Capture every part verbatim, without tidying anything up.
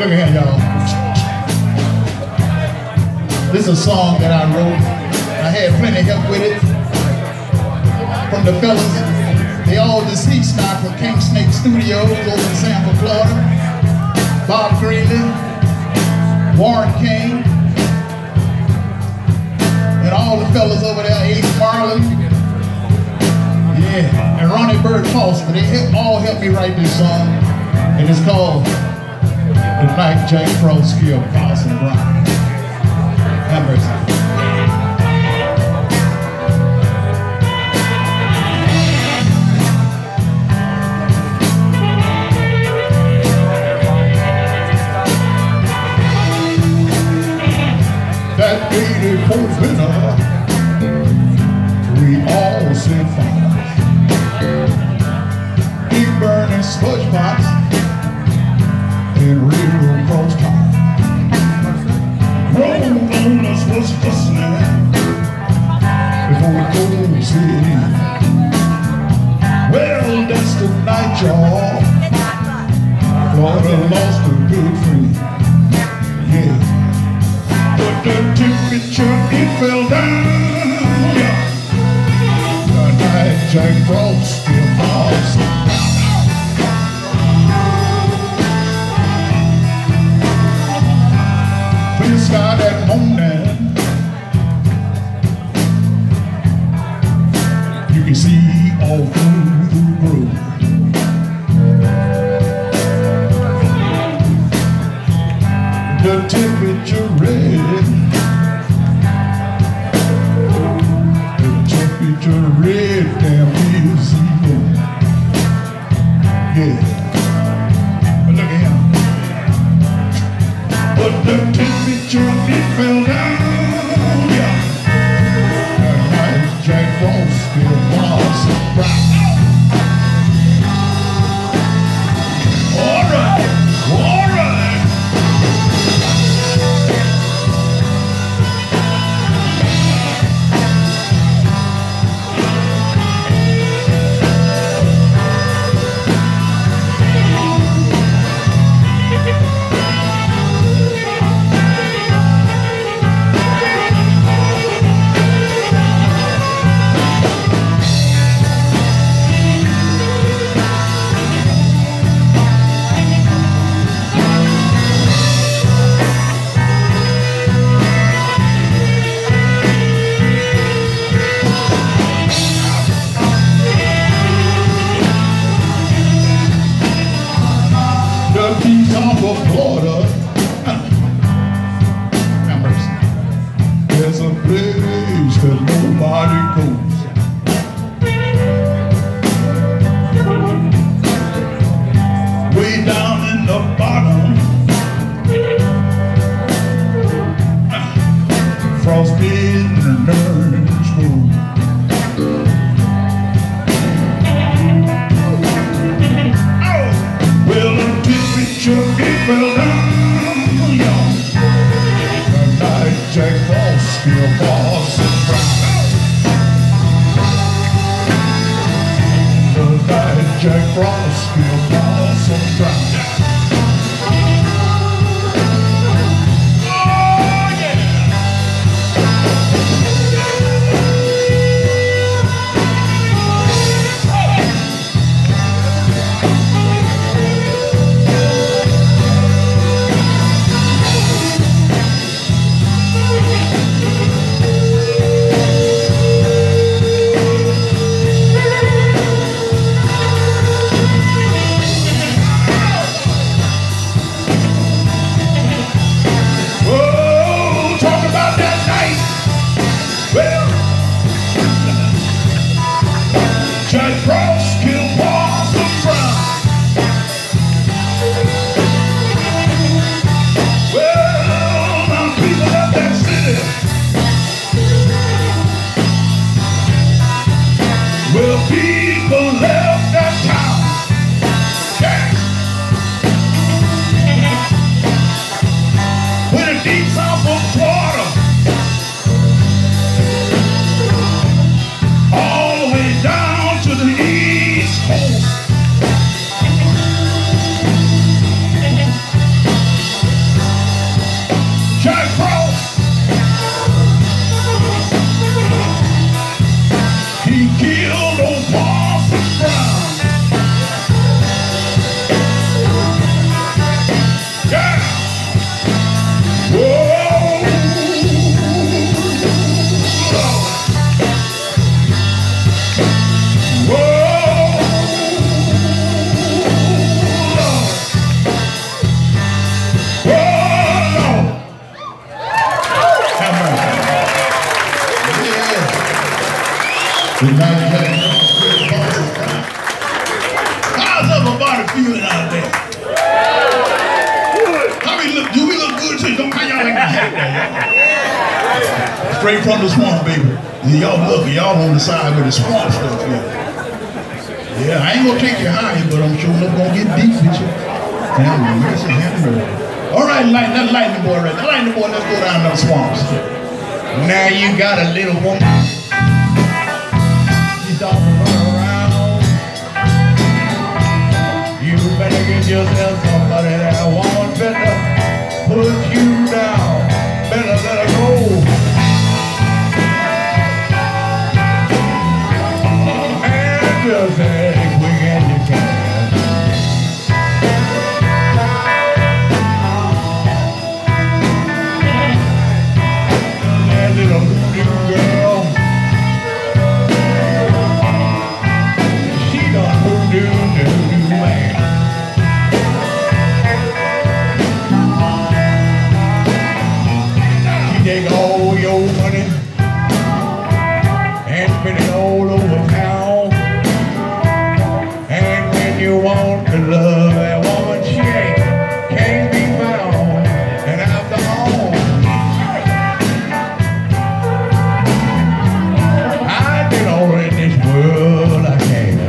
Look at here, y'all. This is a song that I wrote. I had plenty of help with it from the fellas. They all deceased now from King Snake Studios over in Tampa, Florida. Bob Greeley, Warren King, and all the fellas over there, Ace Marlin, yeah, and Ronnie Bird Foster. They help, all helped me write this song, and it's called The Night Jack Frost Killed Parson Brown. Have mercy. That eighty-fourth winter, we all set fires. Big burning sludge pots and railroad cross ties. Roll on us was listening before the cold set in. Well, that's the night, y'all. Florida lost a good friend. Yeah. But the temperature, it fell down. Yeah. The night Jack Frost still falls. When you start that morning, you can see all through the road. The temperature red, the temperature red down here zero. Yeah, but look at him. But the temperature it fell down. Yeah, that night Jack Frost still was brown. All right, all right. Florida, there's a place that nobody goes. Way down in the bottom, frostbitten and orange moon. Oh, well, the temperature it fell down, y'all. The night Jack Frost still falls and brown. The night Jack Frost still falls and brown. Good night, Jack. How's everybody feeling out there? How we look? Do we look good to you? Don't how y'all like my hat there? Straight from the swamp, baby. Y'all lucky. Y'all on the side with the swamp stuff here. Yeah, I ain't gonna take you higher, but I'm sure enough gonna get deep with you. Have mercy, have mercy. All right, light, that lightning boy right there. Lightning boy, let's go down to the swamps. Now you got a little woman. She's off to run around. You better get yourself somebody that won't better put you down. Better let her go. And just say we get you can. That little voodoo girl, she done voodoo, voodoo man. She take all your money and spend it all over town. And when you want to love that woman, she ain't, can't be found. And after all, I did all in this world I can.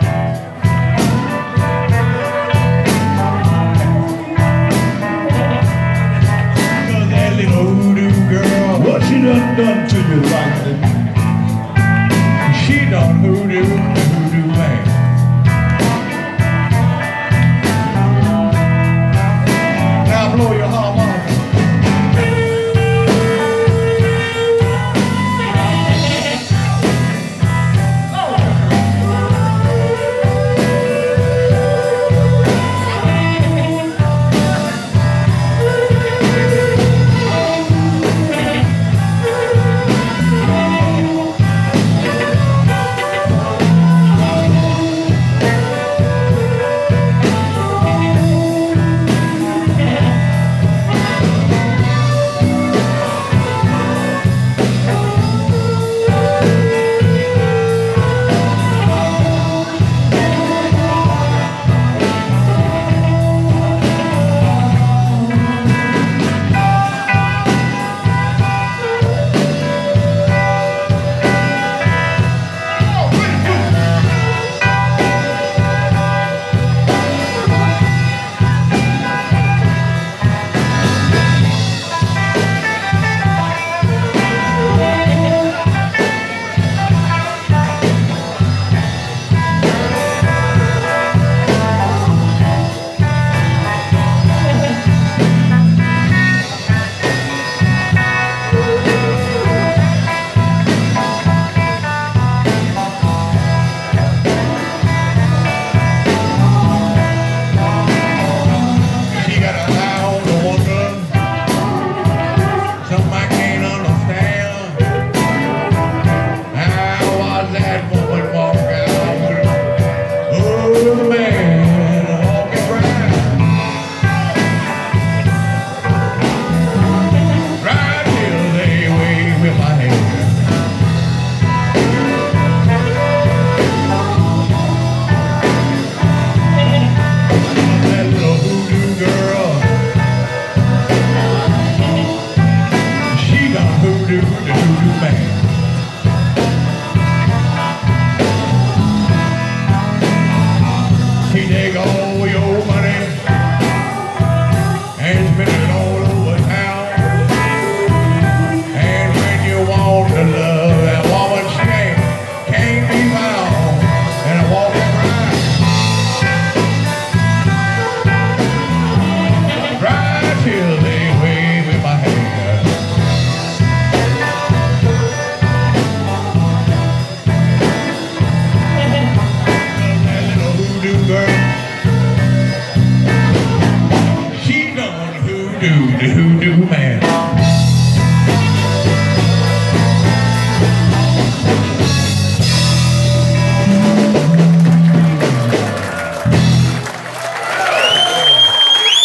Cause that little voodoo girl, what she done done to you like that? She done voodoo, voodoo man. Now blow your harmonica.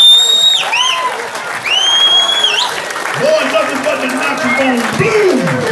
Boy, nothing but the natural blues.